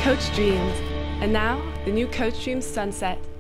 Coach Dreams. And now, the new Coach Dreams Sunset.